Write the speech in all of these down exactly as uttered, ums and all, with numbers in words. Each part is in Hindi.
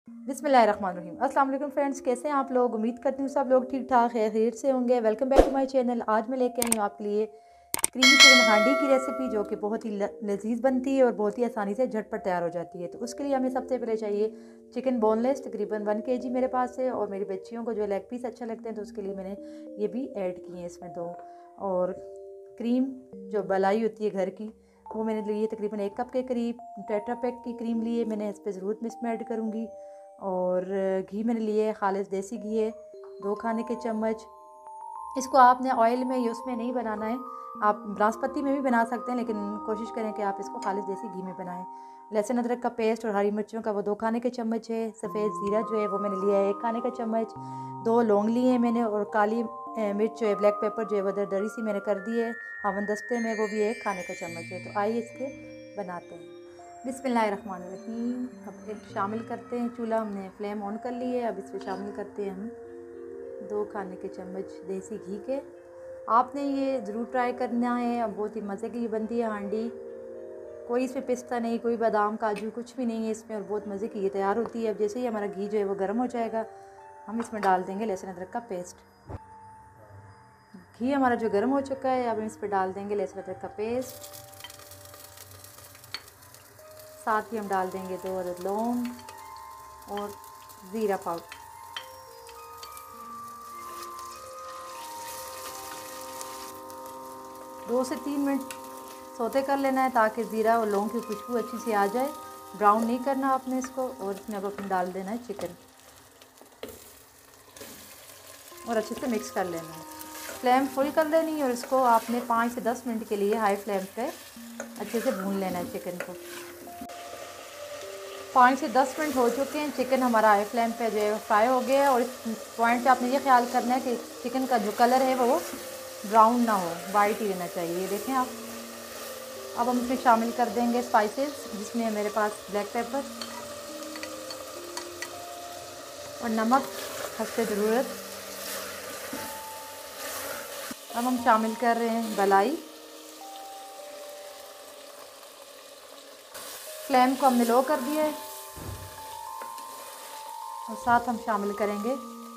बिस्मिल्लाहिर्रहमानिर्रहीम। अस्सलाम वालेकुम फ्रेंड्स, कैसे हैं आप लोग। उम्मीद करती हूँ सब लोग ठीक ठाक है, खैर से होंगे। Welcome back to my channel. आज मैं लेके आई हूँ आपके लिए क्रीमी चिकन हांडी की रेसिपी, जो कि बहुत ही लजीज बनती है और बहुत ही आसानी से झटपट तैयार हो जाती है। तो उसके लिए हमें सबसे पहले चाहिए चिकन बोनलेस, तकरीबन वन के जी मेरे पास है। और मेरी बच्चियों को जो लेग पीस अच्छा लगते हैं, तो उसके लिए मैंने ये भी ऐड किए हैं इसमें दो। और क्रीम जो मलाई होती है घर की, वो मैंने ली है तकरीबन एक कप के करीब। टेट्रा पैक की क्रीम ली है मैंने, इस पर ज़रूरत में इसमें ऐड करूँगी। और घी मैंने लिए खालिस देसी घी है, दो खाने के चम्मच। इसको आपने ऑयल में या उसमें नहीं बनाना है, आप नाशपत्ती में भी बना सकते हैं, लेकिन कोशिश करें कि आप इसको खालिस देसी घी में बनाएं। लहसुन अदरक का पेस्ट और हरी मिर्चों का वो दो खाने के चम्मच है। सफ़ेद ज़ीरा जो है वो मैंने लिया है एक खाने का चम्मच। दो लौंग लिए हैं मैंने, और काली मिर्च जो है, ब्लैक पेपर जो है वो दरदरी सी मैंने कर दी है हवन दस्ते में, वो भी एक खाने का चम्मच है। तो आइए इसके बनाते हैं। बिस्मिल्लाहिर्रहमानिर्रहीम। अब एक शामिल करते हैं, चूल्हा हमने फ्लेम ऑन कर ली है। अब इसमें शामिल करते हैं हम दो खाने के चम्मच देसी घी के। आपने ये ज़रूर ट्राई करना है, अब बहुत ही मज़े की बनती है हांडी। कोई इसमें पिस्ता नहीं, कोई बादाम काजू कुछ भी नहीं है इसमें, और बहुत मज़े की ये तैयार होती है। अब जैसे ही हमारा घी जो है वो गर्म हो जाएगा, हम इसमें डाल देंगे लहसुन अदरक का पेस्ट। घी हमारा जो गर्म हो चुका है, अब हम इस पर डाल देंगे लहसुन अदरक का पेस्ट। साथ ही हम डाल देंगे दो अदद लौंग और ज़ीरा पाउडर। दो से तीन मिनट सौते कर लेना है, ताकि ज़ीरा और लौंग की खुशबू अच्छी सी आ जाए। ब्राउन नहीं करना आपने इसको। और इसमें अब अपन डाल देना है चिकन और अच्छे से मिक्स कर लेना है। फ्लेम फुल कर लेनी है, और इसको आपने पाँच से दस मिनट के लिए हाई फ्लेम पे अच्छे से भून लेना है चिकन को। पाँच से दस मिनट हो चुके हैं, चिकन हमारा हाई फ्लेम पे जो है फ्राई हो गया है। और इस पॉइंट पे आपने ये ख्याल करना है कि चिकन का जो कलर है वो ब्राउन ना हो, वाइट ही रहना चाहिए। ये देखें आप। अब हम इसमें शामिल कर देंगे स्पाइसेस, जिसमें मेरे पास ब्लैक पेपर और नमक हस्बे ज़रूरत। अब हम शामिल कर रहे हैं मलाई। फ्लेम को हमने लो कर दिया है, और साथ हम शामिल करेंगे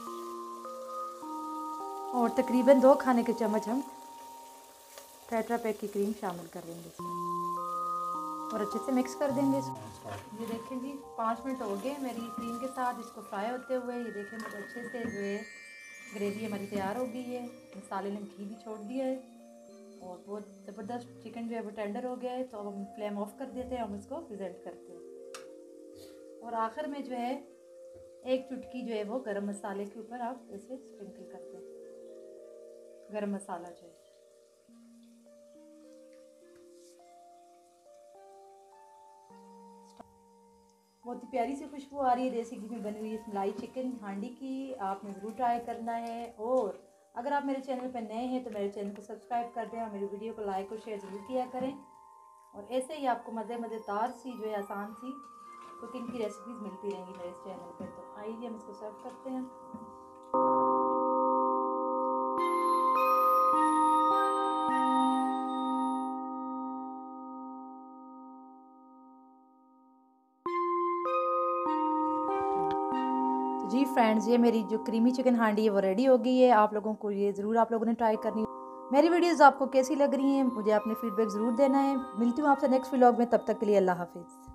और तकरीबन दो खाने के चम्मच हम टेट्रा पैक की क्रीम शामिल कर देंगे इसमें, और अच्छे से मिक्स कर देंगे इसको। ये देखें जी, पाँच मिनट हो गए मेरी क्रीम के साथ इसको फ्राई होते हुए। ये देखें बहुत अच्छे से जो है ग्रेवी हमारी तैयार हो गई है। मसाले ने घी भी छोड़ दिया है, और बहुत ज़बरदस्त चिकन जो है वो टेंडर हो गया है। तो अब हम फ्लेम ऑफ कर देते हैं, हम इसको प्रेजेंट करते हैं। और आखिर में जो है एक चुटकी जो है वो गरम मसाले के ऊपर आप इसे स्प्रिंकल करते हैं, गरम मसाला जो है। बहुत ही प्यारी सी खुशबू आ रही है देसी घी में बनी हुई इस मलाई चिकन हांडी की। आपने ज़रूर ट्राई करना है। और अगर आप मेरे चैनल पर नए हैं तो मेरे चैनल को सब्सक्राइब कर दें, और मेरी वीडियो को लाइक और शेयर ज़रूर किया करें। और ऐसे ही आपको मज़े मज़ेदार सी जो है आसान सी कुकिंग की रेसिपीज़ मिलती रहेंगी मेरे इस चैनल पर। तो आइए हम इसको सर्व करते हैं। जी फ्रेंड्स, ये मेरी जो क्रीमी चिकन हांडी है वो रेडी हो गई है। आप लोगों को ये ज़रूर आप लोगों ने ट्राई करनी। मेरी वीडियोस आपको कैसी लग रही हैं, मुझे अपने फीडबैक ज़रूर देना है। मिलती हूँ आपसे नेक्स्ट व्लॉग में, तब तक के लिए अल्लाह हाफिज़।